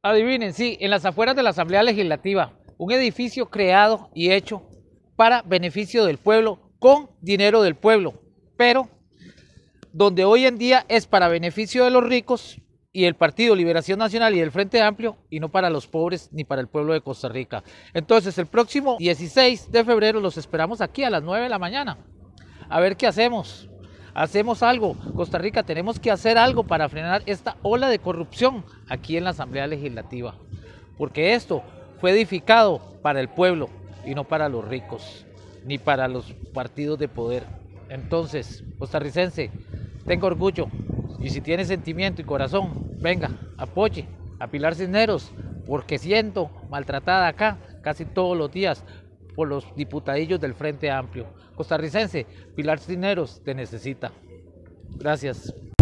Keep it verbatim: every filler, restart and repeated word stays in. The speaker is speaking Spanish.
Adivinen, sí, en las afueras de la Asamblea Legislativa, un edificio creado y hecho para beneficio del pueblo, con dinero del pueblo, pero donde hoy en día es para beneficio de los ricos y el Partido Liberación Nacional y el Frente Amplio, y no para los pobres ni para el pueblo de Costa Rica. Entonces, el próximo dieciséis de febrero los esperamos aquí a las nueve de la mañana. A ver qué hacemos. Hacemos algo. Costa Rica, tenemos que hacer algo para frenar esta ola de corrupción aquí en la Asamblea Legislativa. Porque esto fue edificado para el pueblo y no para los ricos, ni para los partidos de poder. Entonces, costarricense, tenga orgullo, y si tiene sentimiento y corazón, venga, apoye a Pilar Cisneros, porque siento maltratada acá casi todos los días por los diputadillos del Frente Amplio. Costarricense, Pilar Cisneros te necesita. Gracias.